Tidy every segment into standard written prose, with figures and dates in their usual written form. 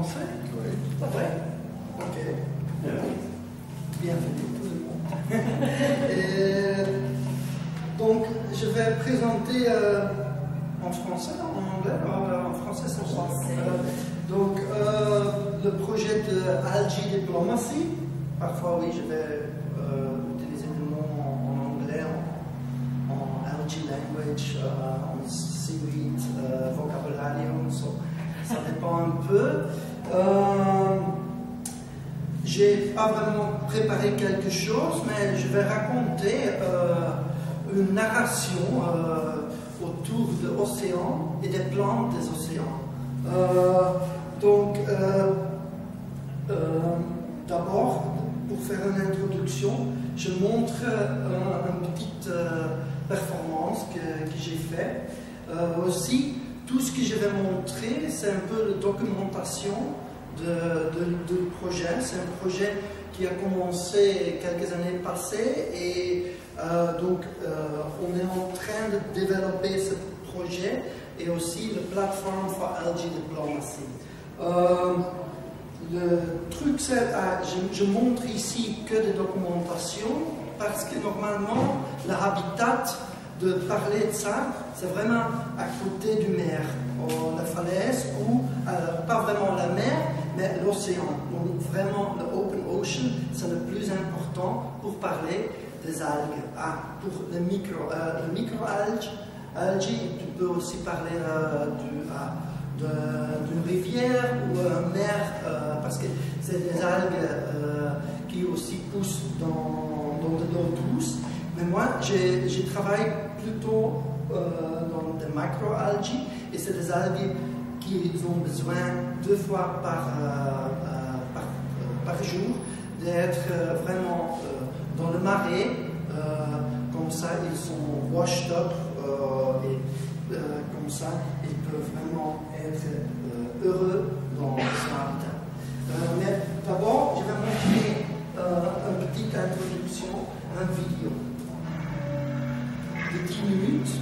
français? Oui. C'est vrai? Ok. Bienvenue tout le monde. Donc, je vais présenter en français, en anglais, en français, c'est français. Donc, le projet de Algae Diplomacy. Parfois, oui, je vais utiliser le nom en anglais, en Algae Language, en Seaweed Vocabularium, ça dépend un peu. J'ai pas vraiment préparé quelque chose, mais je vais raconter une narration autour de l'océan et des plantes des océans. Donc, d'abord, pour faire une introduction, je montre une petite performance que j'ai faite. Aussi, tout ce que je vais montrer, c'est un peu la documentation du projet. C'est un projet qui a commencé quelques années passées et donc on est en train de développer ce projet et aussi la plateforme for Algae Diplomacy. Le truc, c'est je montre ici que des documentations parce que normalement l'habitat de parler de ça, c'est vraiment à côté du mer, la falaise ou pas vraiment la mer, mais l'océan. Donc vraiment le open ocean, c'est le plus important pour parler des algues. Pour les micro-algae, tu peux aussi parler d'une rivière ou une mer, parce que c'est des algues qui aussi poussent dans de l'eau douce. Mais moi, j'ai travaillé plutôt dans des macro-algae, et c'est des algues qui ont besoin 2 fois par jour d'être vraiment dans le marais, comme ça ils sont washed up, et comme ça ils peuvent vraiment être heureux dans son habitat. Mais d'abord, je vais montrer une petite introduction, une vidéo de 10 minutes.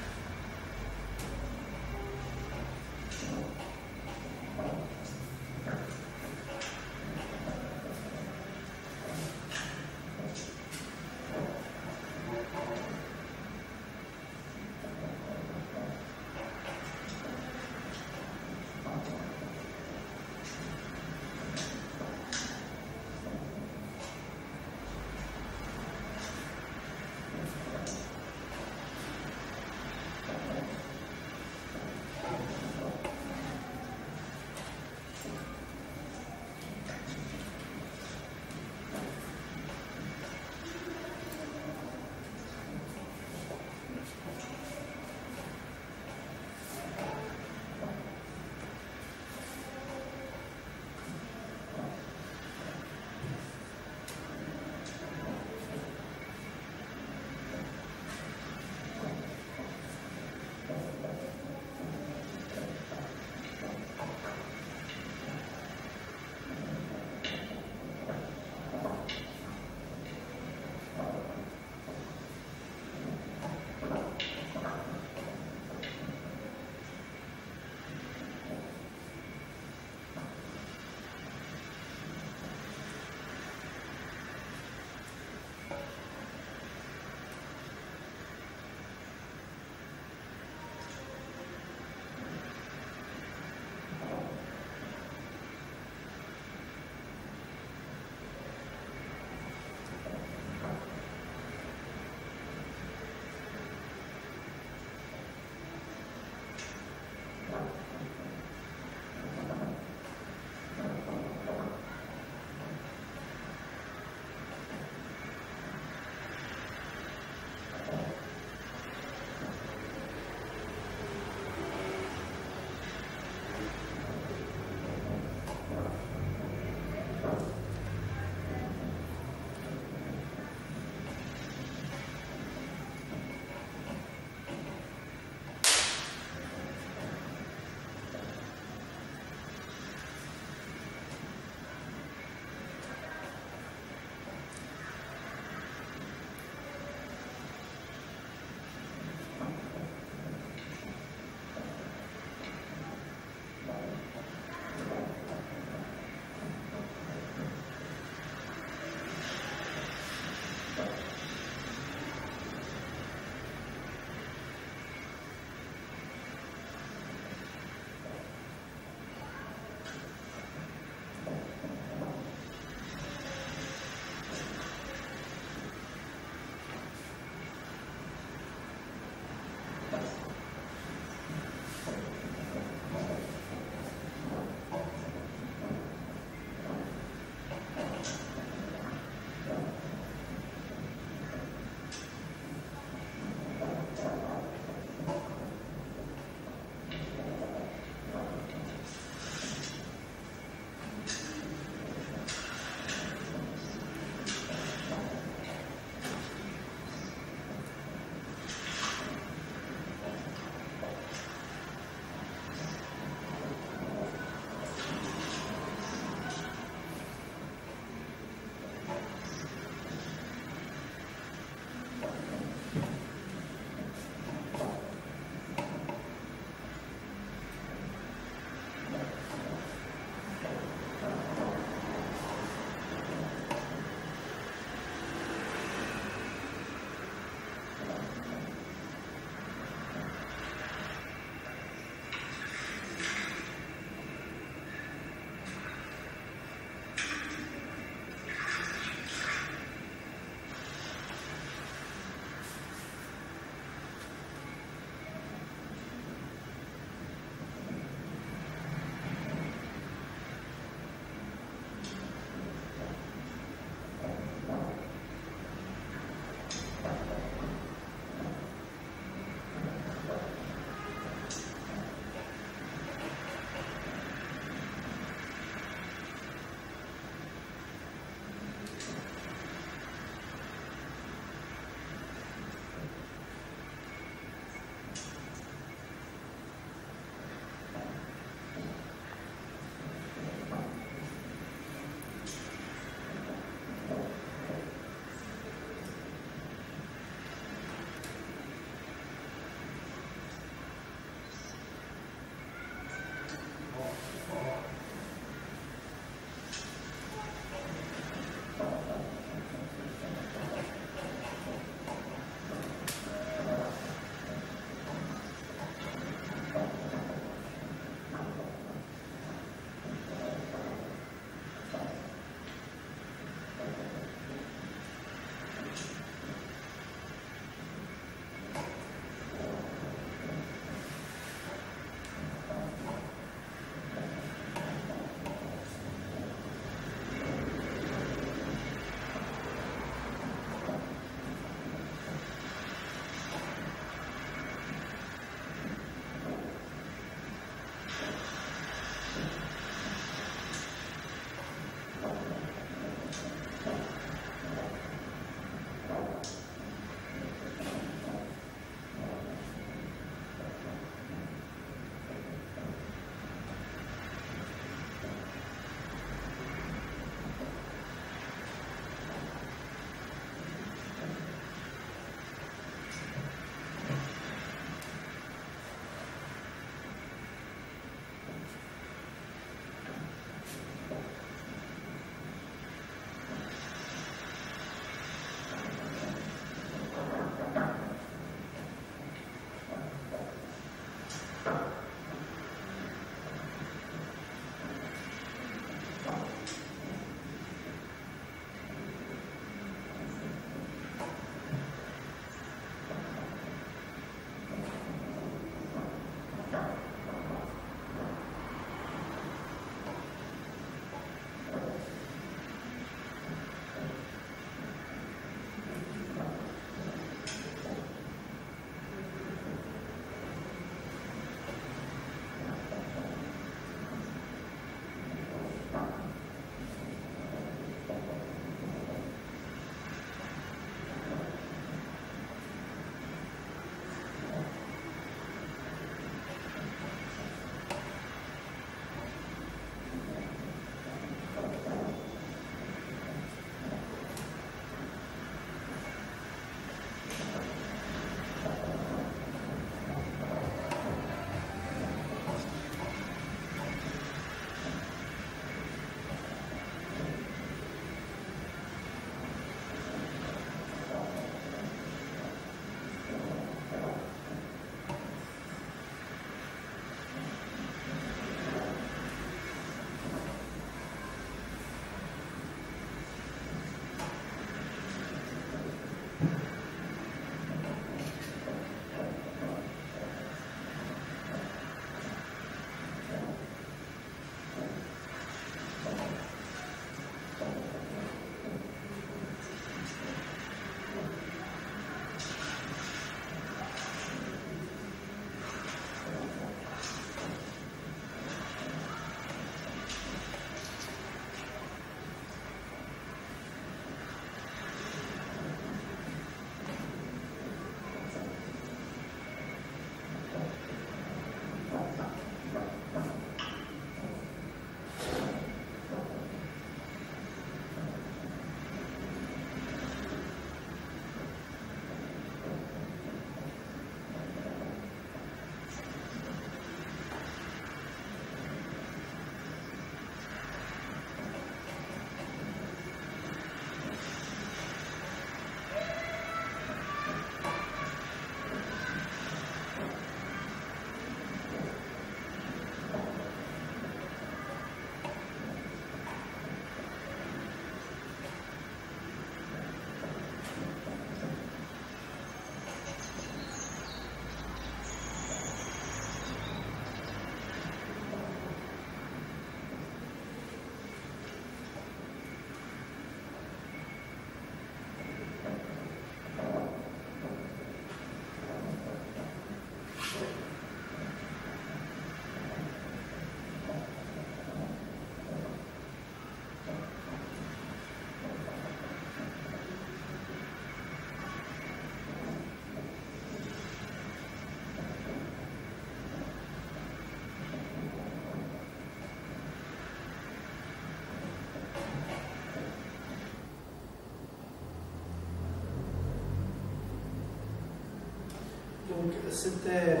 Donc c'était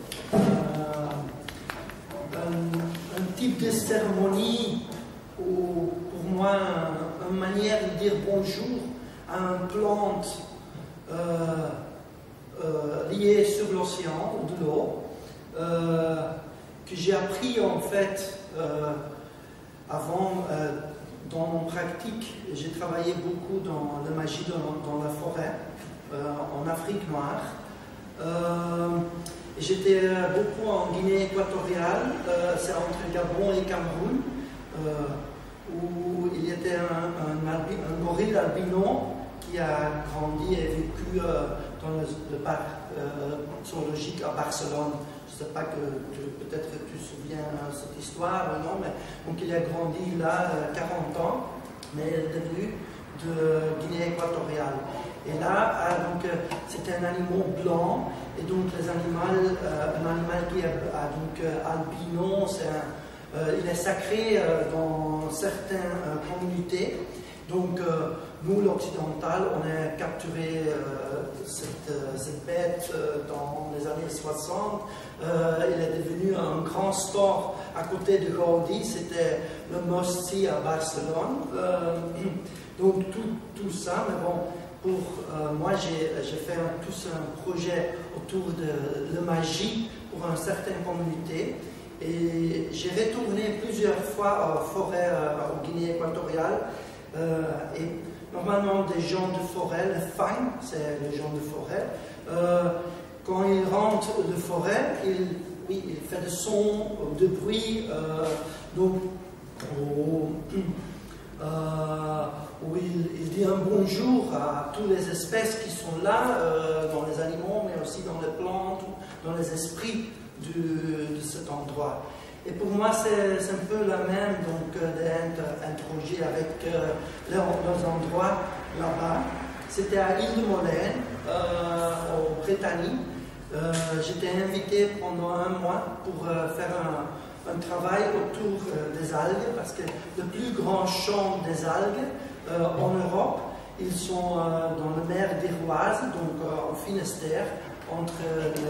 un type de cérémonie où, pour moi, une manière de dire bonjour à une plante liée sur l'océan, de l'eau, que j'ai appris en fait avant dans mon pratique. J'ai travaillé beaucoup dans la magie dans la forêt, en Afrique noire. J'étais beaucoup en Guinée équatoriale, c'est entre Gabon et Cameroun, où il y avait un gorille albino qui a grandi et vécu dans le parc zoologique à Barcelone. Je ne sais pas peut-être que tu te souviens de cette histoire ou non, mais donc il a grandi là 40 ans, mais il est devenu de Guinée équatoriale. Et là, c'était un animal blanc, et donc un animal qui est donc albino, il est sacré dans certaines communautés. Donc nous, l'occidental, on a capturé cette bête dans les années 60. Il est devenu un grand store à côté de Gaudi, c'était le Mosti à Barcelone. Donc tout ça, mais bon, pour moi, j'ai fait tout un projet autour de la magie pour une certaine communauté. Et j'ai retourné plusieurs fois en forêt en Guinée équatoriale. Et normalement, des gens de forêt, les fang, c'est les gens de forêt, quand ils rentrent de forêt, il fait des sons, de bruit, donc où il dit un bonjour à toutes les espèces qui sont là, dans les animaux, mais aussi dans les plantes, dans les esprits de cet endroit. Et pour moi, c'est un peu la même, donc d'être introgé avec les endroits là-bas. C'était à l'île de Molène, au Britannique. J'étais invité pendant un mois pour faire un travail autour des algues, parce que le plus grand champ des algues en Europe, ils sont dans la mer d'Iroise, donc en Finistère, entre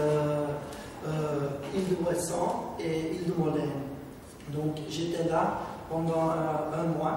île de Ouessant et île de Molène. Donc j'étais là pendant un mois.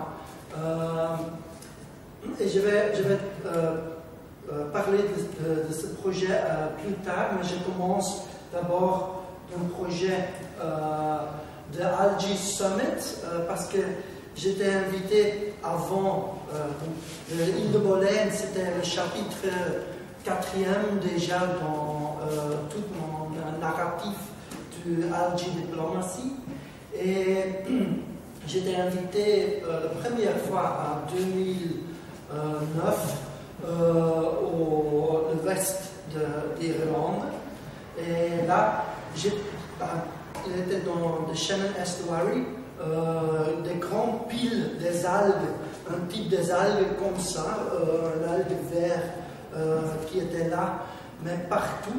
Et je vais parler de ce projet plus tard, mais je commence d'abord d'un projet de Algae Summit, parce que j'étais invité avant l'île de Molène, c'était le chapitre 4e déjà dans tout mon narratif de Algae Diplomacy. Et j'étais invité la première fois en 2009 au l'ouest d'Irlande. Et là, il était dans le Shannon Estuary, des grandes piles des algues, un type des algues comme ça, l'algue verte qui était là, mais partout.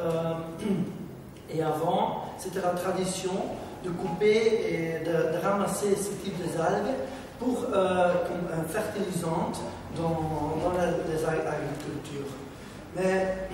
Et avant, c'était la tradition de couper et de ramasser ce type d'algues pour comme un fertilisant dans les agricultures. Mais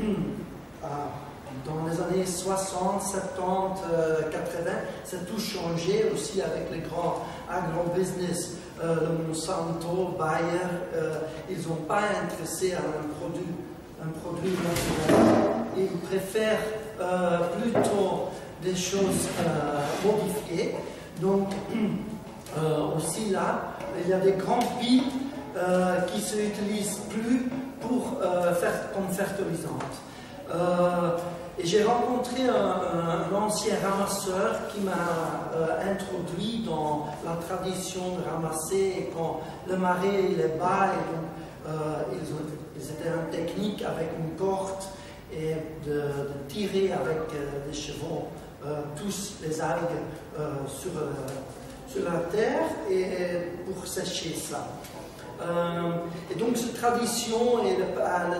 dans les années 60, 70, 80, ça a tout changé aussi avec les grands agro-business, le Monsanto, Bayer, ils n'ont pas intéressé à un produit naturel. Ils préfèrent plutôt des choses modifiées. Donc aussi là, il y a des grandes piles qui ne s'utilisent plus pour comme fertilisantes. Et j'ai rencontré un ancien ramasseur qui m'a introduit dans la tradition de ramasser, et quand le marais il est bas, et donc ils étaient en technique avec une corde et de tirer avec des chevaux tous les algues sur la terre et pour sécher ça. Et donc cette tradition et le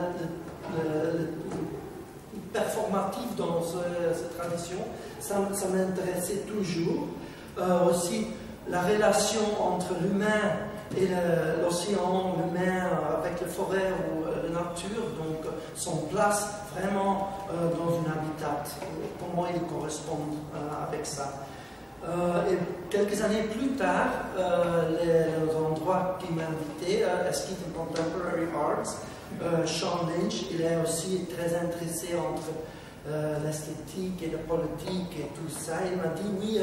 performatif dans cette tradition, ça m'intéressait toujours. Aussi la relation entre l'humain et l'océan, le mer, avec les forêts ou la nature, donc sont place vraiment dans un habitat. Comment ils correspondent avec ça. Et quelques années plus tard, les endroits qui m'ont invité, Esquite and Contemporary Arts, Sean Lynch, il est aussi très intéressé entre l'esthétique et la politique et tout ça. Il m'a dit oui,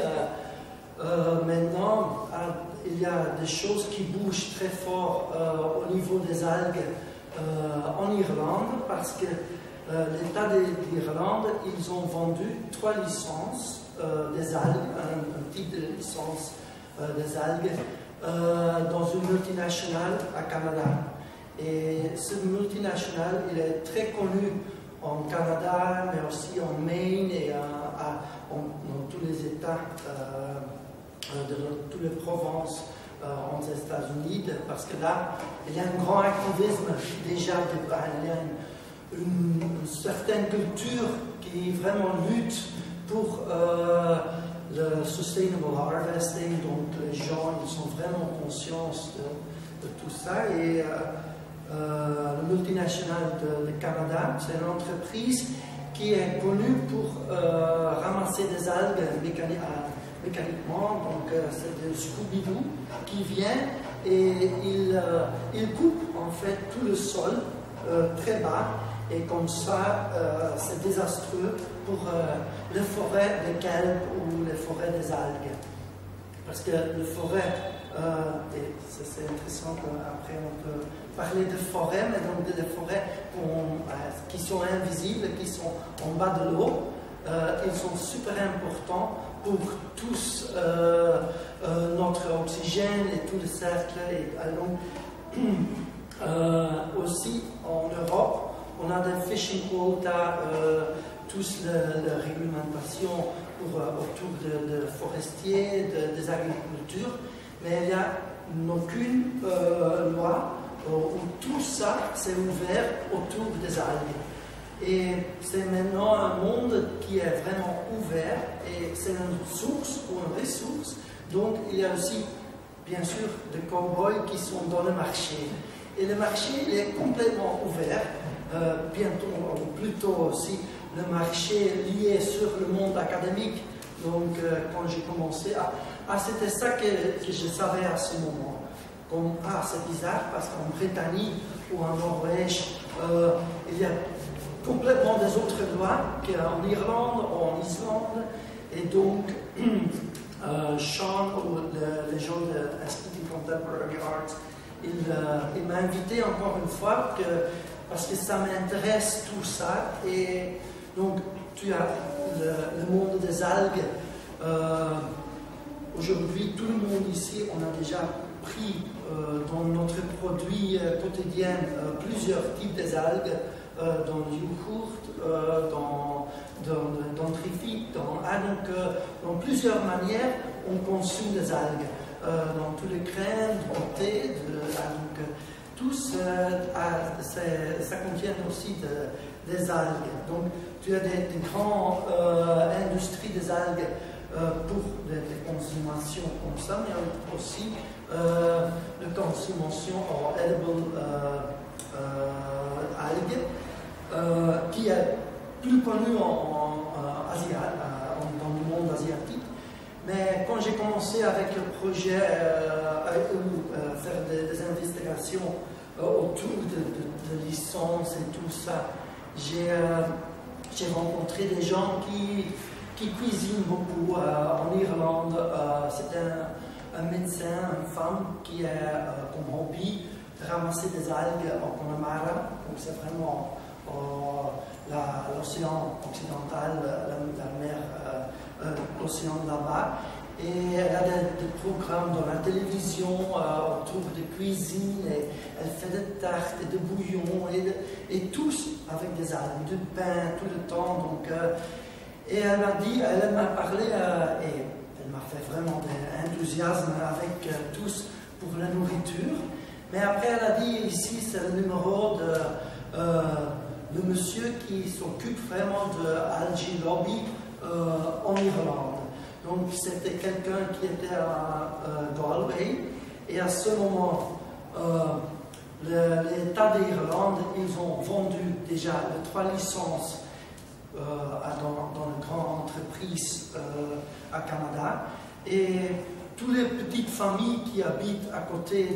maintenant il y a des choses qui bougent très fort au niveau des algues en Irlande, parce que l'État d'Irlande, ils ont vendu 3 licences des algues, un type de licence des algues, dans une multinationale à Canada. Et ce multinational, il est très connu en Canada, mais aussi en Maine et dans tous les États, de toutes les provinces aux États-Unis, parce que là, il y a un grand activisme déjà, il y a une certaine culture qui vraiment lutte pour le sustainable harvesting, donc les gens ils sont vraiment conscients de tout ça. Et le multinational de Canada, c'est une entreprise qui est connue pour ramasser des algues mécaniquement, donc c'est de Scooby-Doo qui vient et il coupe en fait tout le sol très bas. Et comme ça, c'est désastreux pour les forêts de kelp ou les forêts des algues. Parce que les forêts, et c'est intéressant qu'après on peut parler de forêts, mais donc des forêts qui sont invisibles, qui sont en bas de l'eau, ils sont super importants pour tous notre oxygène et tout le cercle. Et donc, aussi en Europe, on a des fishing quotas, tous la réglementation autour de forestiers, des agricultures, mais il n'y a aucune loi où tout ça s'est ouvert autour des algues. Et c'est maintenant un monde qui est vraiment ouvert et c'est une source ou une ressource. Donc il y a aussi, bien sûr, des cow-boys qui sont dans le marché. Et le marché il est complètement ouvert. Bientôt, ou plutôt aussi, le marché lié sur le monde académique. Donc, quand j'ai commencé, c'était ça que je savais à ce moment. Comme, c'est bizarre parce qu'en Britannique ou en Norvège, il y a complètement des autres lois qu'en Irlande ou en Islande. Et donc, Sean ou les gens de Esquite and Contemporary Arts, il m'a invité encore une fois parce que ça m'intéresse tout ça. Et donc, tu as le monde des algues. Aujourd'hui, tout le monde ici, on a déjà pris dans notre produit quotidien plusieurs types des algues, dans le yogourt, dans le trifide, dans plusieurs manières, on consomme des algues. Dans tous les crèmes, du thé, tout ça contient aussi des algues. Donc, tu as des grandes industries des algues pour des consommations comme ça, mais aussi de consommation en edible algues, qui est plus connue dans le monde asiatique. Mais quand j'ai commencé avec le projet, faire des investigations autour de licences et tout ça, j'ai rencontré des gens qui cuisinent beaucoup en Irlande. C'est un médecin, une femme qui a comme hobby ramasser des algues en Connemara. Donc c'est vraiment l'océan occidental, la mer, l'océan là-bas. Et elle a des programmes dans la télévision autour de cuisine, et elle fait des tartes et des bouillons, et tous avec des algues, du pain tout le temps. Donc, et elle m'a parlé, et elle m'a fait vraiment de l'enthousiasme avec tous pour la nourriture. Mais après, elle a dit, ici, c'est le numéro de monsieur qui s'occupe vraiment de Algae Lobby en Irlande. Donc, c'était quelqu'un qui était à Galway Et à ce moment, l'État d'Irlande, ils ont vendu déjà les 3 licences dans une grande entreprise à Canada. Et toutes les petites familles qui habitent à côté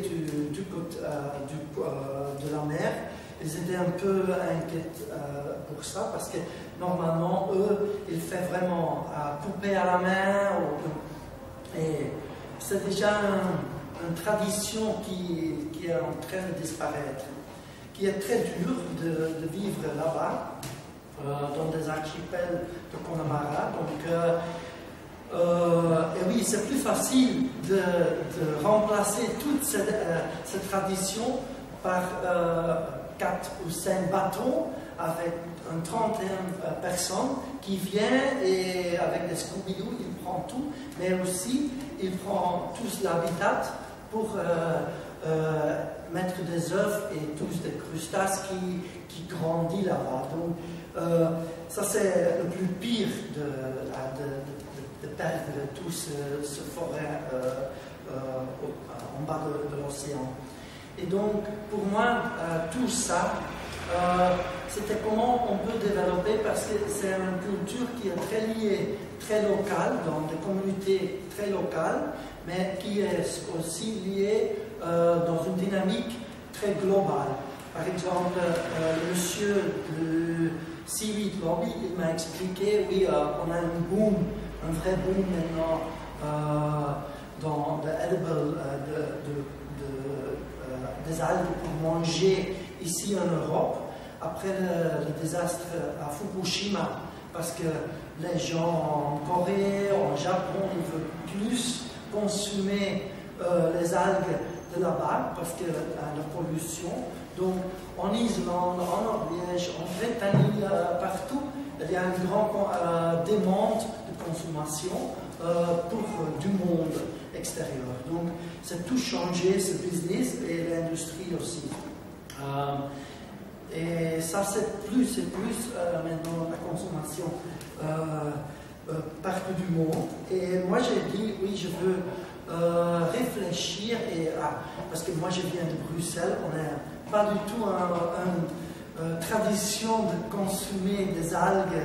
de la mer, ils étaient un peu inquiets pour ça, parce que normalement, eux, ils font vraiment couper à la main. Et c'est déjà une tradition qui est en train de disparaître, qui est très dur de vivre là-bas, dans des archipels de Connemara. Donc, et oui, c'est plus facile de remplacer toute cette tradition par 4 ou 5 bateaux avec une 31 personnes qui viennent et avec des Scooby-Doo, ils prennent tout, mais aussi ils prennent tous l'habitat pour mettre des œufs et tous des crustacés qui grandissent là-bas. Donc, ça c'est le plus pire de perdre tout ce forêt en bas de l'océan. Et donc, pour moi, tout ça, c'était comment on peut développer, parce que c'est une culture qui est très liée, très locale, dans des communautés très locales, mais qui est aussi liée dans une dynamique très globale. Par exemple, le monsieur du Seaweed Lobby, il m'a expliqué, oui, on a un boom, un vrai boom maintenant dans l'edible, des algues pour manger ici en Europe, après le désastre à Fukushima, parce que les gens en Corée, en Japon, ils veulent plus consommer les algues de là-bas, parce que la pollution. Donc, en Islande, en Norvège, en Bretagne, partout, il y a une grande demande de consommation pour du monde extérieur. Donc, c'est tout changé, ce business et l'industrie aussi. Et ça, c'est plus maintenant la consommation partout du monde. Et moi, j'ai dit, oui, je veux réfléchir, parce que moi, je viens de Bruxelles, on n'a pas du tout une tradition de consommer des algues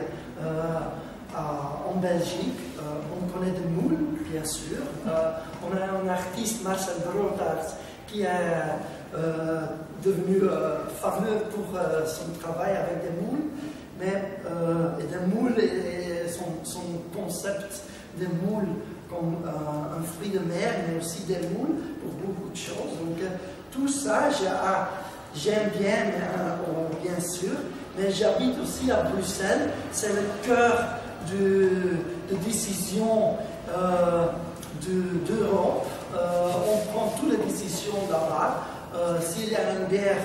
en Belgique. On connaît des moules, bien sûr. On a un artiste, Marcel Brotaerts, qui est devenu fameux pour son travail avec des moules. Mais des moules et son concept des moules comme un fruit de mer, mais aussi des moules pour beaucoup de choses. Donc tout ça, j'aime bien, bien sûr, mais j'habite aussi à Bruxelles. C'est le cœur de décision d'Europe. On prend toutes les décisions là-bas. S'il y a une guerre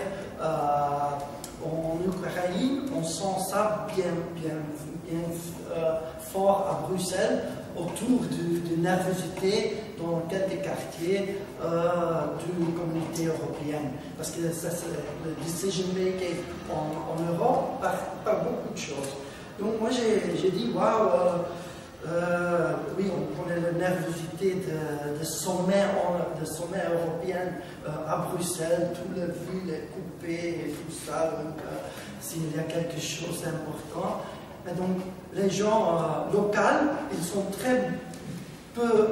en Ukraine, on sent ça bien fort à Bruxelles, autour de nervosité dans quelques quartiers de la communauté européenne. Parce que ça, c'est le decision making en Europe par beaucoup de choses. Donc moi j'ai dit, waouh, oui, on connaît la nervosité de sommet européen à Bruxelles, toute la ville est coupée et tout ça, donc s'il y a quelque chose d'important. Mais donc les gens locaux, ils sont très peu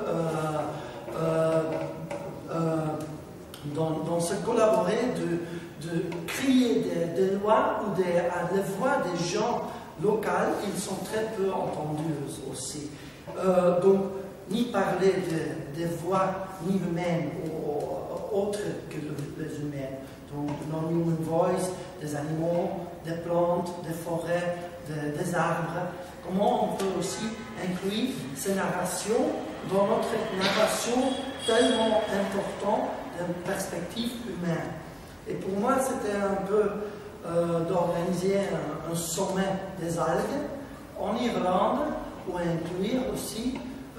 dans ce collaborer de créer des lois ou des voix des gens locaux, ils sont très peu entendus aussi. Donc, ni parler des voix ni humaines ou autres que les humaines. Donc, non-human voice, des animaux, des plantes, des forêts, des arbres. Comment on peut aussi inclure ces narrations dans notre narration tellement importante d'une perspective humaine. Et pour moi, c'était un peu d'organiser un sommet des algues en Irlande pour inclure aussi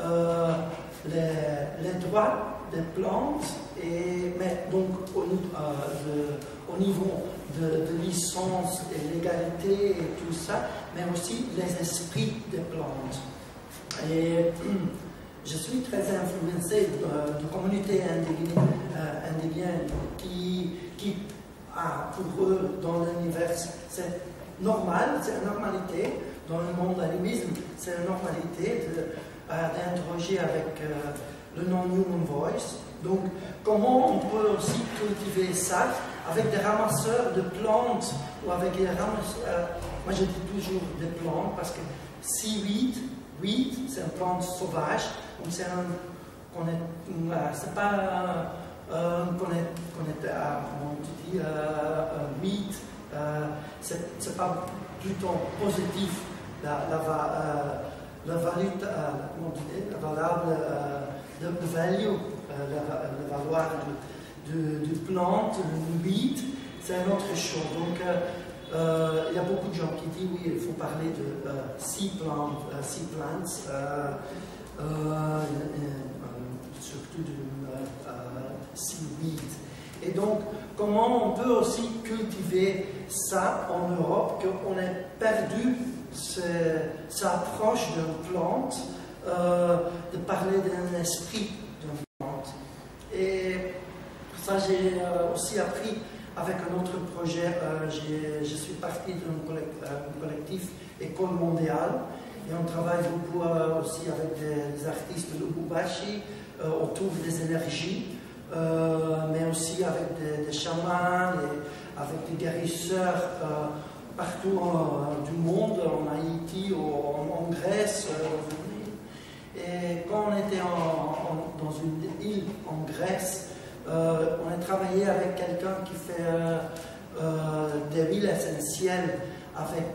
les droits des plantes, mais donc au niveau de licence et légalité et tout ça, mais aussi les esprits des plantes. Et je suis très influencé de communautés indigènes qui pour eux, dans l'univers, c'est normal, c'est une normalité. Dans le monde de l'animisme, c'est une normalité d'interroger avec le non-human voice. Donc, comment on peut aussi cultiver ça avec des ramasseurs de plantes ou avec des ramasseurs. Moi, je dis toujours des plantes parce que seaweed, c'est une plante sauvage, donc c'est pas comment tu dis, weed, c'est pas plutôt positif la valeur, de value, la valeur de plante, le weed, c'est une autre chose. Donc, il y a beaucoup de gens qui disent oui, il faut parler de sea plants, surtout de seaweed. Et donc, comment on peut aussi cultiver ça en Europe, qu'on ait perdu sa approche d'une plante, de parler d'un esprit d'une plante. Et ça, j'ai aussi appris avec un autre projet. Je suis parti d'un collectif École mondiale et on travaille beaucoup aussi avec des artistes de Lubumbashi autour des énergies, mais aussi avec des chamans et avec des guérisseurs partout du monde, en Haïti, en Grèce. Et quand on était dans une île en Grèce, on a travaillé avec quelqu'un qui fait des huiles essentielles avec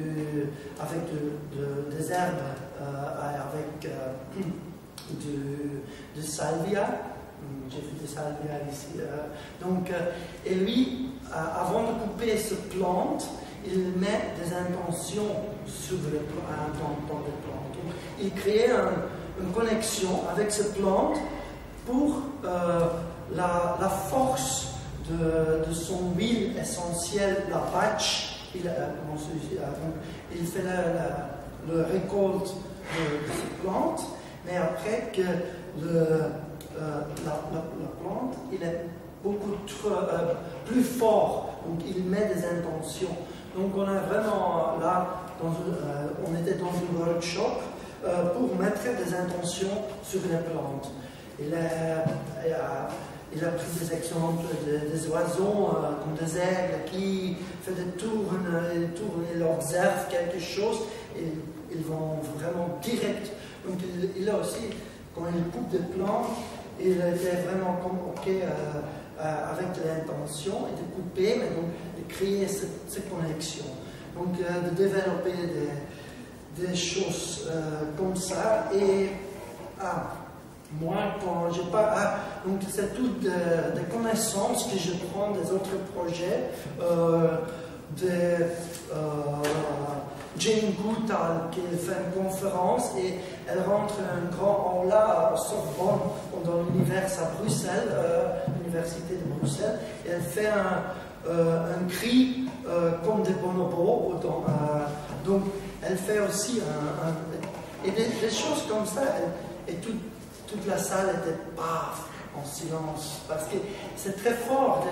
des herbes, avec de salvia. J'ai vu des salvia ici. Donc, et lui, avant de couper cette plante, il met des intentions sur dans les plantes. Donc, il crée une connexion avec cette plante pour la force de son huile essentielle, la batch. Il fait le récolte de cette plante, mais après que la plante, il est beaucoup plus fort, donc il met des intentions. Donc on est vraiment là, on était dans un workshop pour mettre des intentions sur les plantes. Il a pris des exemples des oiseaux comme des aigles qui font des tours, ils observent quelque chose et ils vont vraiment direct. Donc il a aussi, quand il coupe des plantes, il était vraiment comme OK avec l'intention et de couper, mais donc de créer cette connexion. Donc de développer des choses comme ça. Et moi, quand je parle, donc c'est toutes des connaissances que je prends des autres projets, Jane Goodall qui fait une conférence et elle rentre un grand hall à Sorbonne, dans l'univers à Bruxelles, l'université de Bruxelles, et elle fait un cri comme des bonobos. Donc elle fait aussi et des choses comme ça, et toute la salle était paf, en silence, parce que c'est très fort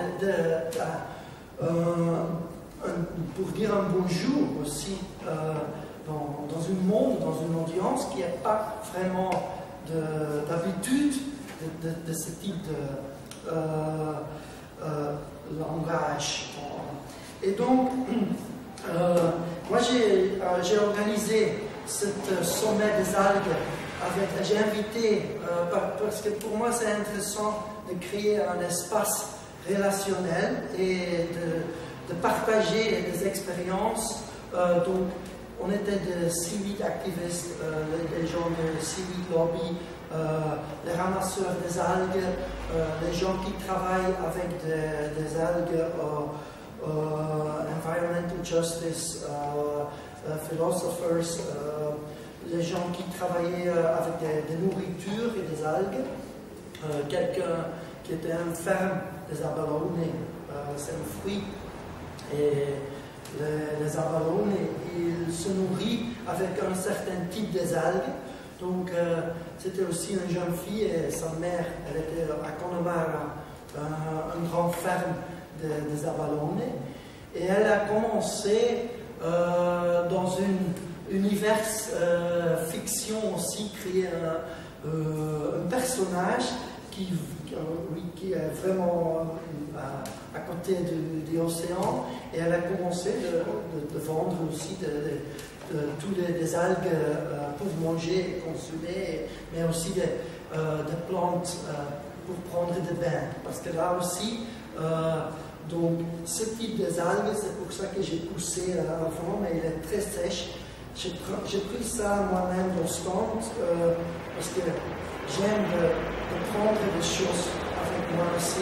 pour dire un bonjour aussi dans un monde, dans une audience qui n'a pas vraiment d'habitude de ce type de langage. Et donc, moi j'ai organisé ce sommet des algues. J'ai invité, parce que pour moi c'est intéressant de créer un espace relationnel et de partager des expériences. Donc, on était des seaweed activistes, les gens de seaweed lobby, les ramasseurs des algues, les gens qui travaillent avec des algues, environmental justice, philosophers, les gens qui travaillaient avec des nourritures et des algues, quelqu'un qui était un ferme des abalone, c'est un fruit. Et les abalone, ils se nourrissent avec un certain type des algues. Donc c'était aussi une jeune fille et sa mère, elle était à Connemara, une grande ferme des Avalone. Et elle a commencé dans une univers fiction aussi, créer un personnage qui est vraiment à côté de l'océan. Et elle a commencé de vendre aussi toutes les algues pour manger et consommer, mais aussi des plantes pour prendre des bains. Parce que là aussi, donc ce type d'algues, c'est pour ça que j'ai poussé avant, mais il est très sèche. J'ai pris ça moi-même au stand parce que j'aime de prendre des choses avec moi aussi.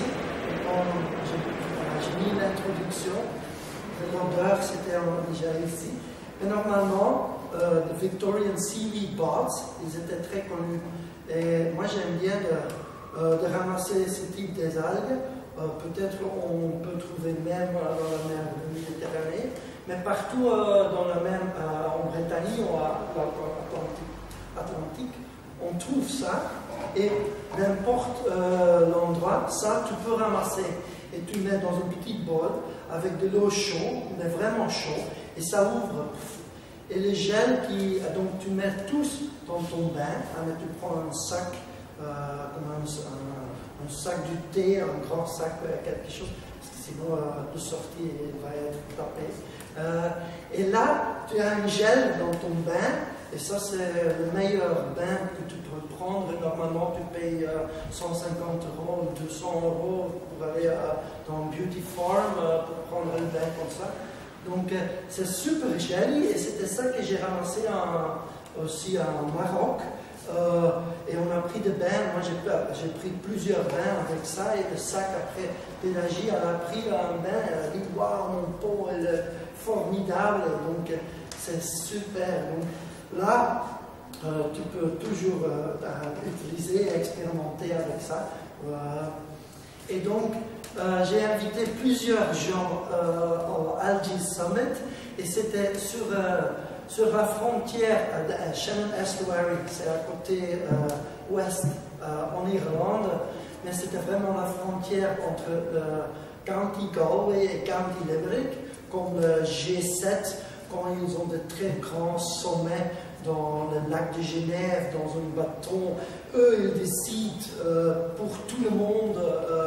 J'ai mis l'introduction. L'odeur, c'était déjà ici. Et normalement, les Victorian Seaweed Bots, ils étaient très connus. Et moi, j'aime bien de ramasser ce type des algues. Peut-être on peut trouver même dans la mer Méditerranée, mais partout dans la mer en Bretagne ou à l'Atlantique, on trouve ça. Et n'importe l'endroit, ça, tu peux ramasser. Et tu mets dans une petite bol avec de l'eau chaude, mais vraiment chaud, et ça ouvre. Et les gels, donc tu mets tous dans ton bain, tu prends un sac, comme un sac du thé, un grand sac, quelque chose, parce que sinon de sortie il va être tapé. Et là, tu as un gel dans ton bain, et ça c'est le meilleur bain que tu peux prendre. Normalement, tu payes 150 € ou 200 € pour aller dans Beauty Farm pour prendre un bain comme ça. Donc c'est super joli, et c'était ça que j'ai ramassé aussi au Maroc. Et on a pris des bains. Moi j'ai pris plusieurs bains avec ça, et le sac après Pélagie, elle a pris un bain, elle a dit waouh, mon peau elle est formidable, donc c'est super. Donc là tu peux toujours utiliser et expérimenter avec ça. Et donc j'ai invité plusieurs gens au Algae Summit, et c'était sur la frontière de Shannon Estuary, c'est à côté ouest en Irlande, mais c'était vraiment la frontière entre County Galway et County Limerick, comme le G7, quand ils ont de très grands sommets dans le lac de Genève, dans un bâton. Eux, ils décident pour tout le monde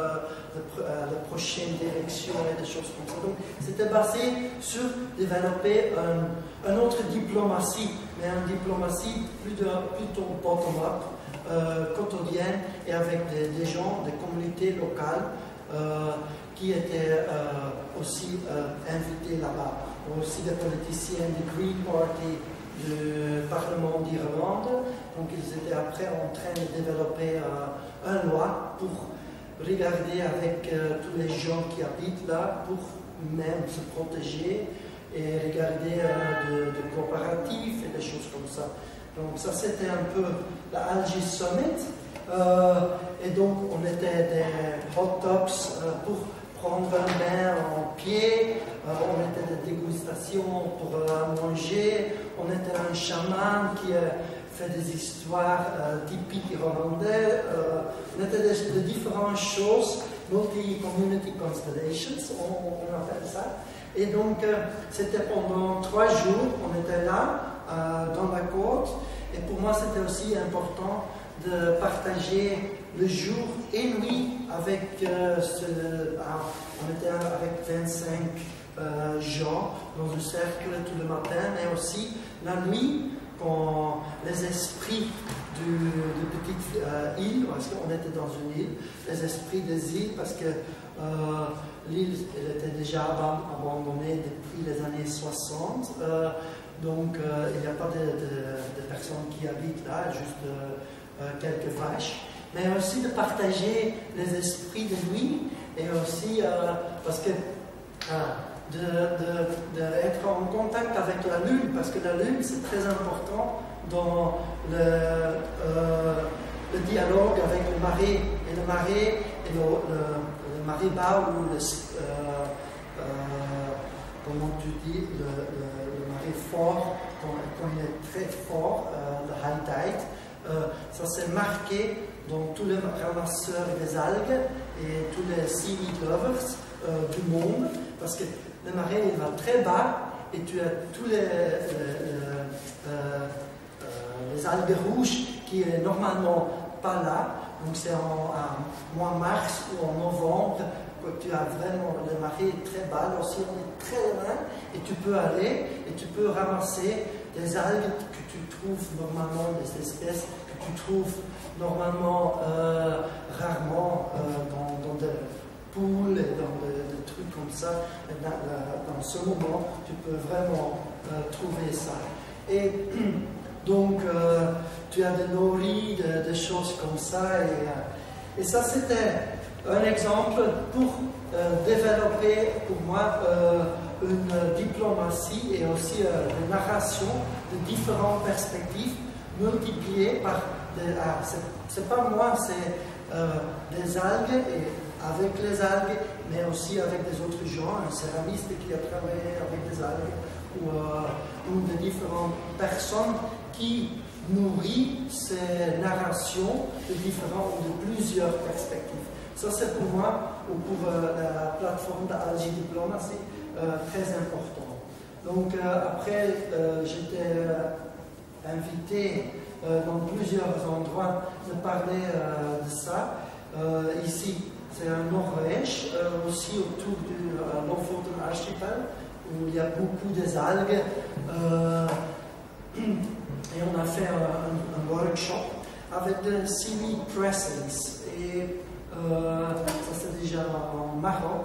la prochaine direction et des choses comme ça. Donc, c'était basé sur développer une autre diplomatie, mais une diplomatie plutôt bottom-up, quotidienne, et avec des gens, des communautés locales qui étaient aussi invités là-bas. Aussi des politiciens du Green Party, du Parlement d'Irlande. Donc ils étaient après en train de développer une loi pour regarder avec tous les gens qui habitent là, pour même se protéger et regarder de coopératifs et des choses comme ça. Donc ça c'était un peu la Algae Summit. Et donc on était des hot tubs pour prendre un bain en pied, on était des dégustations pour manger, on était un chaman qui fait des histoires typiques irlandaises, on était de différentes choses, multi-community constellations, on appelle ça. Et donc c'était pendant 3 jours, on était là, dans la côte, et pour moi c'était aussi important de partager le jour et nuit avec on était avec 25 gens dans un cercle tout le matin, mais aussi la nuit quand les esprits de petites îles, parce qu'on était dans une île, les esprits des îles, parce que l'île était déjà abandonnée depuis les années 60, donc il n'y a pas de personnes qui habitent là, juste quelques vaches, mais aussi de partager les esprits de nuit, et aussi parce que d'être en contact avec la lune, parce que la lune c'est très important dans le dialogue avec le marais, et le marais et le marais bas, ou comment tu dis, le marais fort, quand il est très fort, le high tide. ça c'est marqué dans tous les ramasseurs des algues et tous les seaweed lovers du monde, parce que le marais il va très bas et tu as tous les algues rouges qui est normalement pas là, donc c'est en mois mars ou en novembre que tu as vraiment le marais très bas, l'océan est très loin et tu peux aller et tu peux ramasser des algues que tu trouves normalement, des espèces que tu trouves normalement rarement dans des poules et dans des trucs comme ça. Dans ce moment, tu peux vraiment trouver ça. Et donc, tu as des nourris, des choses comme ça. Et ça, c'était un exemple pour développer pour moi une diplomatie et aussi une narration de différentes perspectives multipliées par c'est pas moi, c'est des algues et avec les algues, mais aussi avec des autres gens, un céramiste qui a travaillé avec des algues ou de différentes personnes qui nourrissent ces narrations de différentes ou de plusieurs perspectives. Ça, c'est pour moi, ou pour la plateforme d'Algae Diplomacy, très important. Donc, après, j'étais invité dans plusieurs endroits de parler de ça. Ici, c'est en Norvège, aussi autour du Lofoten Archipel, où il y a beaucoup des algues. Et on a fait un workshop avec des seaweed pressings. Et ça c'est déjà en Maroc,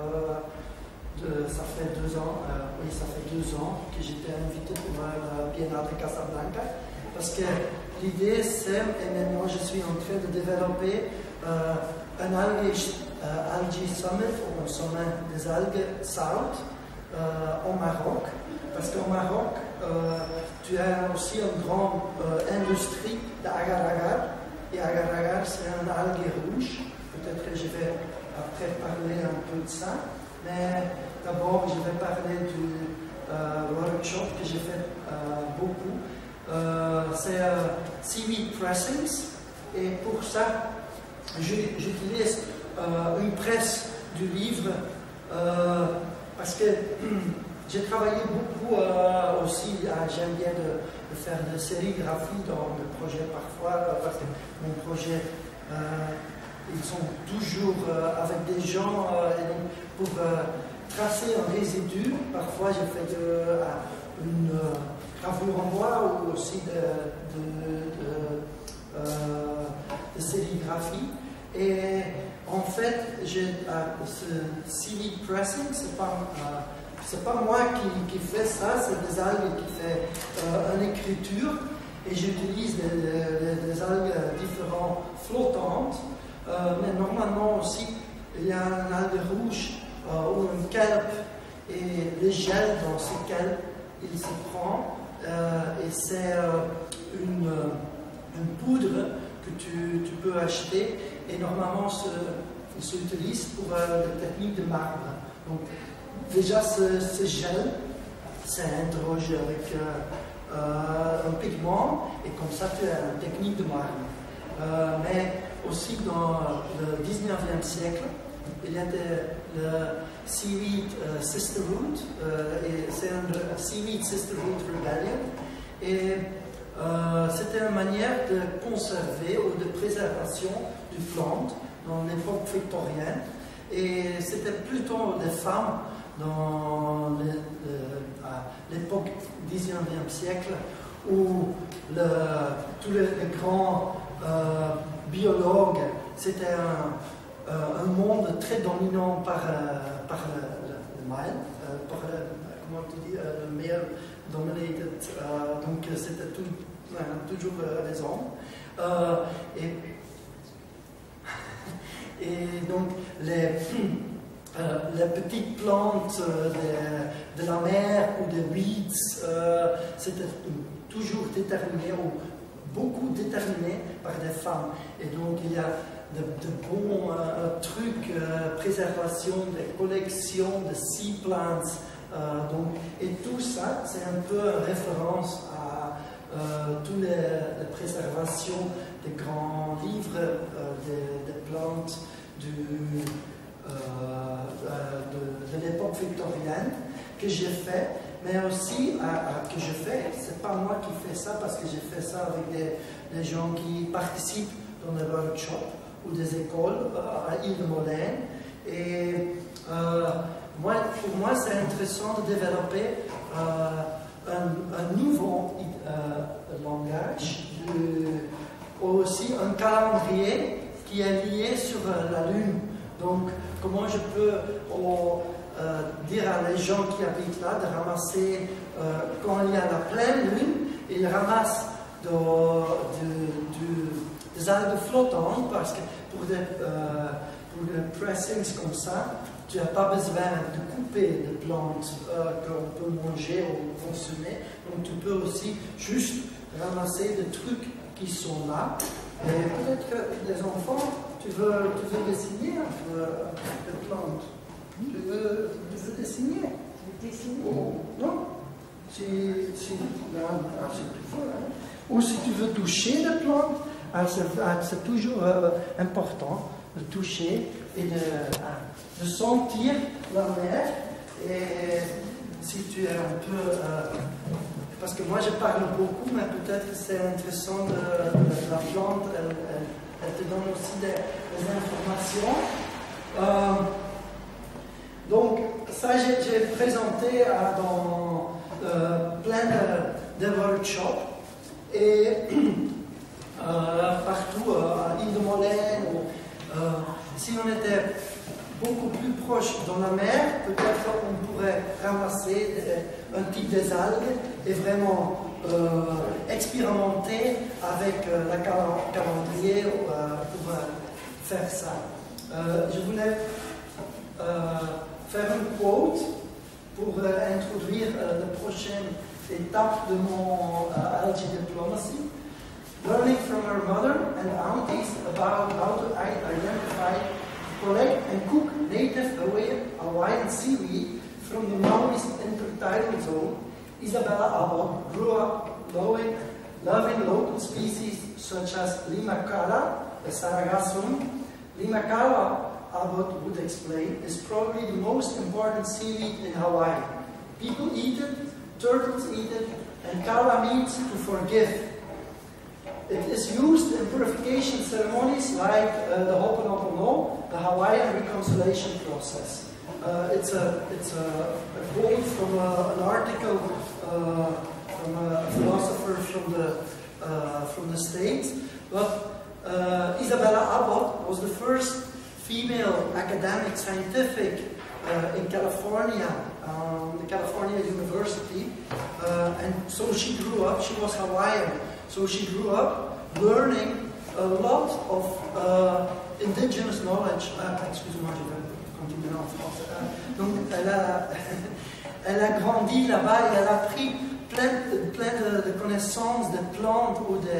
ça fait 2 ans, oui ça fait 2 ans que j'étais invité pour la Biennale de Casablanca, parce que l'idée c'est, et maintenant je suis en train de développer un algae summit, ou un sommet des algues South au Maroc, parce qu'au Maroc tu as aussi une grande industrie d'agar-agar, et agar-agar c'est un algue rouge. Peut-être que je vais après parler un peu de ça, mais d'abord je vais parler du workshop que j'ai fait beaucoup. C'est seaweed pressings, et pour ça j'utilise une presse du livre parce que j'ai travaillé beaucoup aussi, j'aime bien de faire de sérigraphie dans le projet parfois, parce que mon projet ils sont toujours avec des gens, et donc pour tracer un résidu, parfois j'ai fait une gravure en bois ou aussi de sérigraphie. Et en fait, ce seaweed pressing, c'est pas moi qui fais ça, c'est des algues qui font une écriture, et j'utilise des algues différentes flottantes. Mais normalement aussi, il y a une algue rouge ou un kelp, et le gel dans ce kelp, il se prend, et c'est une poudre que tu peux acheter, et normalement il s'utilise pour la technique de marbre. Donc déjà ce gel, c'est interrogé avec un pigment, et comme ça tu as une technique de marbre. Mais aussi dans le 19e siècle, il y a le Seaweed Sisterhood, et c'est un Seaweed Sisterhood Rebellion, et c'était une manière de conserver ou de préservation du plantes dans l'époque victorienne, et c'était plutôt des femmes dans l'époque 19e siècle où tous les grands biologues, c'était un monde très dominant par le mâle, comment tu dis, le male dominated, donc c'était toujours les hommes. Et donc les petites plantes de la mer ou des weeds, c'était toujours déterminé, ou beaucoup déterminé par des femmes. Et donc il y a de bons trucs, préservation des collections de sea plants, et tout ça, c'est un peu une référence à toutes les préservations des grands livres des plantes de l'époque victorienne que j'ai fait, mais aussi que je fais. C'est pas moi qui fais ça parce que j'ai fait ça avec des gens qui participent dans des workshops ou des écoles à Île-de-Molène. Et pour moi, c'est intéressant de développer un nouveau langage, aussi un calendrier qui est lié sur la Lune. Donc, comment je peux dire à les gens qui habitent là de ramasser, quand il y a la pleine Lune, ils ramassent des algues flottantes parce que pour des pressings comme ça, tu n'as pas besoin de couper des plantes qu'on peut manger ou consommer. Donc tu peux aussi juste ramasser des trucs qui sont là. Et peut-être que les enfants, tu veux dessiner un peu des plantes. Tu veux dessiner? Oh, non? Si tu veux, hein. Ou si tu veux toucher les plantes, c'est toujours important de toucher et de sentir la mer. Et si tu es un peu... parce que moi je parle beaucoup, mais peut-être que c'est intéressant la plante, elle te donne aussi des informations. Donc ça j'ai présenté dans plein de workshops et partout à Île-de-Molène. Si on était beaucoup plus proche dans la mer, peut-être on pourrait ramasser un type des algues et vraiment expérimenter avec la calendrier pour faire ça. Je voulais faire une quote pour introduire la prochaine étape de mon algae diplomacy. Learning from her mother and aunties about how to identify, collect and cook native Hawaiian seaweed from the Maui's intertidal zone, Isabella Abbott grew up loving local species such as Limacala, the Sargassum. Limacala, Abbott would explain, is probably the most important seaweed in Hawaii. People eat it, turtles eat it, and kala means to forgive. It is used in purification ceremonies like the Ho'oponopono, the Hawaiian reconciliation process. It's a quote from an article from a philosopher from the States. But Isabella Abbott was the first female academic scientific in California, the California University, and so she grew up. She was Hawaiian. So she grew up learning a lot of indigenous knowledge. Excusez-moi, je vais continuer en français. Donc, elle a grandi là-bas et elle a pris plein de connaissances de plantes ou de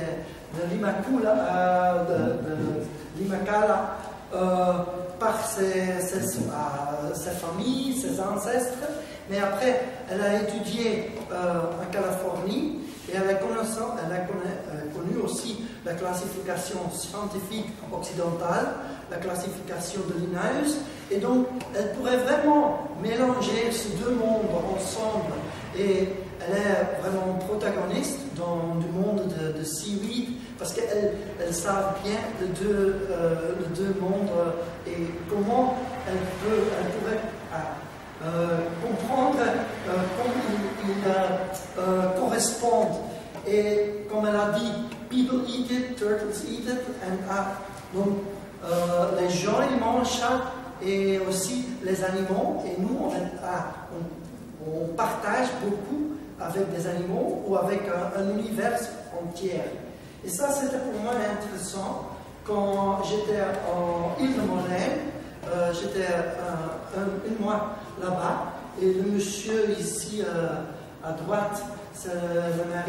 limacala par ses familles, ses ancêtres. Mais après, elle a étudié en Californie. Et elle a connu aussi la classification scientifique occidentale, la classification de Linnaeus, et donc elle pourrait vraiment mélanger ces deux mondes ensemble. Et elle est vraiment protagoniste dans le monde de seaweed, parce qu'elle savent bien les deux mondes et comment elle pourrait comprendre comment ils correspondent. Et comme elle a dit, people eat it, turtles eat it, donc les gens ils mangent ça et aussi les animaux. Et nous on partage beaucoup avec des animaux ou avec un univers entier. Et ça c'était pour moi intéressant quand j'étais en Île-de-Molène. J'étais un mois là-bas et le monsieur ici à droite, c'est le maire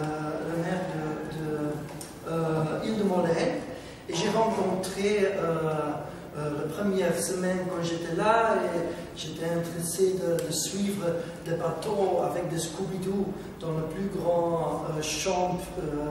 de Île-de-Molène. Et j'ai rencontré la première semaine quand j'étais là et j'étais intéressé de suivre des bateaux avec des Scooby-Doo dans le plus grand champ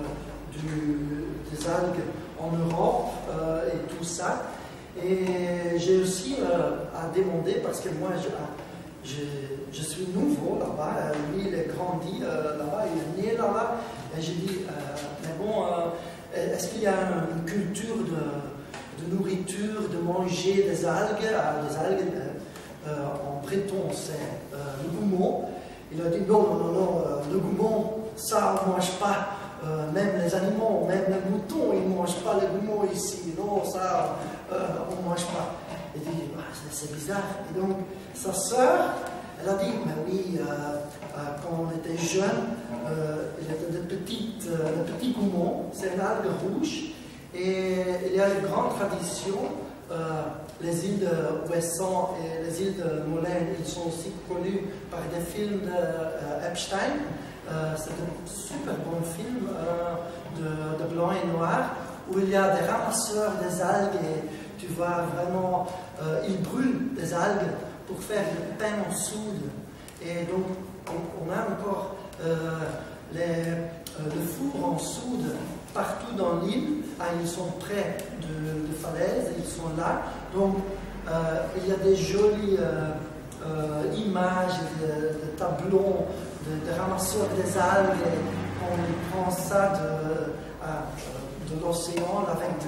des algues en Europe et tout ça. Et j'ai aussi à demander, parce que moi je suis nouveau là-bas, lui il est grandi là-bas, il est né là-bas, et j'ai dit, mais bon, est-ce qu'il y a une culture de nourriture, de manger des algues? Les algues, en breton, c'est le goumon. Il a dit non, le goumon, ça on ne mange pas. Même les animaux, même les moutons, ils ne mangent pas le goumon ici. Non, ça, on ne mange pas. Il dit, c'est bizarre. Et donc, sa sœur, elle a dit, mais oui, quand on était jeune, il y avait des petits goumons, c'est une algue rouge, et il y a une grande tradition. Les îles de Ouessant et les îles de Molène, ils sont aussi connus par des films d'Epstein. C'est un super bon film de blanc et noir où il y a des ramasseurs des algues et tu vois vraiment, ils brûlent des algues pour faire du pain en soude. Et donc on a encore le four en soude partout dans l'île. Ils sont près de falaises, ils sont là. Donc il y a des jolies images, de tableaux, de ramasseurs des algues. On prend ça de l'océan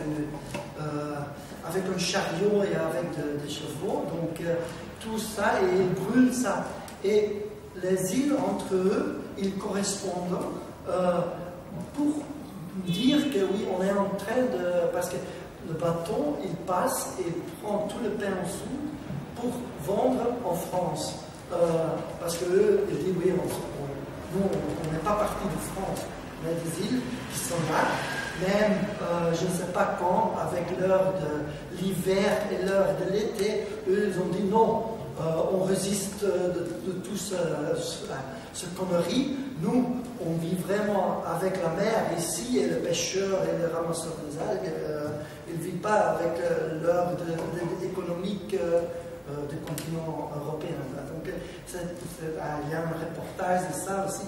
avec un chariot et avec des chevaux. Donc tout ça, et ils brûlent ça. Et les îles entre eux, ils correspondent pour dire que oui, on est en train de... Parce que le bateau, il passe et prend tout le pain en dessous pour vendre en France. Parce qu'eux, ils disent oui, nous, on n'est pas parti de France. On a des îles qui sont là. Même, je ne sais pas quand, avec l'heure de l'hiver et l'heure de l'été, eux, ils ont dit non, on résiste de tout ce connerie. Nous, on vit vraiment avec la mer ici, et les pêcheurs et les ramasseurs des algues, ils ne vivent pas avec l'heure économique du continent européen. Donc, il y a un reportage de ça aussi.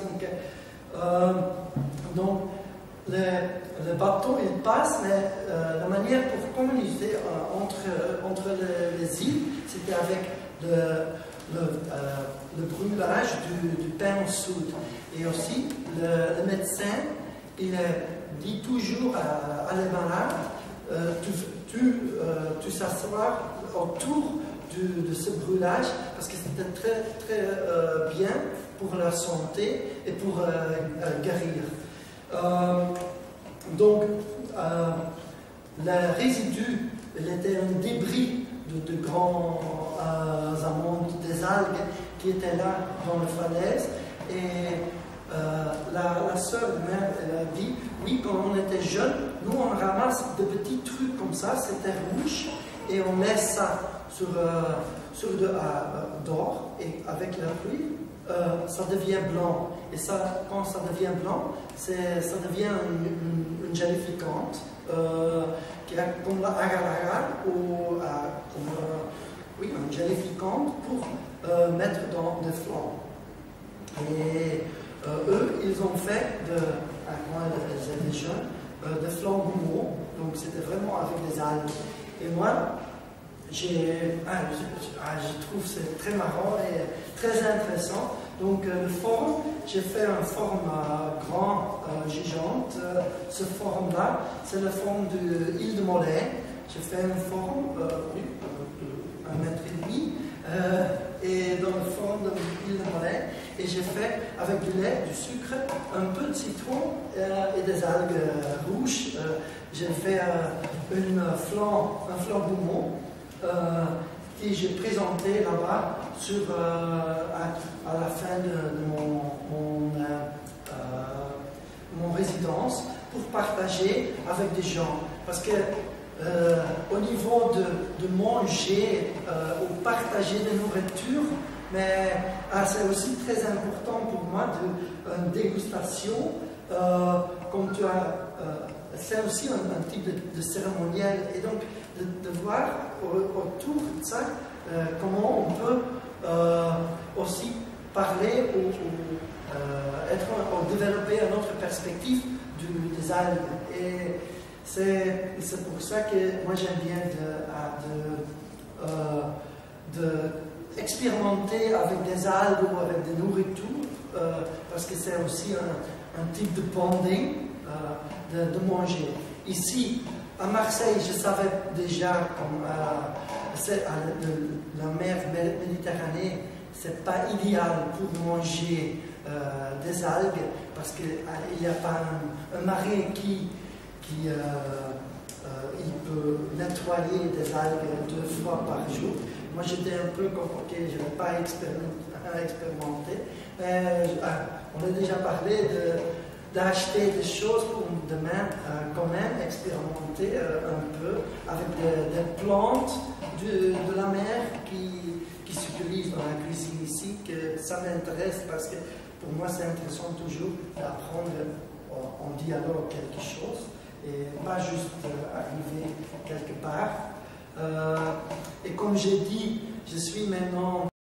Donc le bateau, il passe, mais la manière pour communiquer entre les îles, c'était avec le brûlage du pain en soude. Et aussi, le médecin, il dit toujours à les malades, tu s'assois autour de ce brûlage, parce que c'était très, très bien pour la santé et pour guérir. Donc, le résidu, il était un débris de grands amontes des algues qui étaient là dans la falaise. Et la sœur mère, elle a dit, oui, quand on était jeune, nous on ramasse de petits trucs comme ça, c'était rouge, et on laisse ça sur d'or, et avec la pluie, ça devient blanc. Et ça, quand ça devient blanc, ça devient une gélificante, qui est comme la agar-agar, ou une gélificante pour mettre dans des flancs. Et eux, ils ont fait, quand ils étaient jeunes, des flancs goumaux, donc c'était vraiment avec des algues. Et moi, je trouve c'est très marrant et très intéressant. Donc le forum, j'ai fait un forum grand, gigante. Ce forum-là, c'est le forum de l'île de Molène. J'ai fait un forum, 1,5 mètre, et dans le forum de l'île de Molène, et j'ai fait avec du lait, du sucre, un peu de citron et des algues rouges. J'ai fait un flan goumon que j'ai présenté là-bas à la fin de mon résidence pour partager avec des gens. Parce que au niveau de manger ou partager des nourritures, mais c'est aussi très important pour moi une dégustation. Comme tu as, c'est aussi un type de cérémoniel, et donc de voir autour de ça comment on peut aussi parler ou développer une autre perspective des algues. Et c'est pour ça que moi j'aime bien expérimenter avec des algues ou avec des nourritures, parce que c'est aussi un type de bonding, de manger. Ici, à Marseille, je savais déjà comme la mer Méditerranée, c'est pas idéal pour manger des algues, parce qu'il n'y a pas un marais qui il peut nettoyer des algues 2 fois par jour. Moi j'étais un peu comme, ok, je ne vais pas expérimenter. On a déjà parlé d'acheter des choses pour demain, quand même expérimenter un peu avec des plantes de la mer qui s'utilisent dans la cuisine ici, que ça m'intéresse parce que pour moi c'est intéressant toujours d'apprendre en dialogue quelque chose et pas juste arriver quelque part. Et comme j'ai dit, je suis maintenant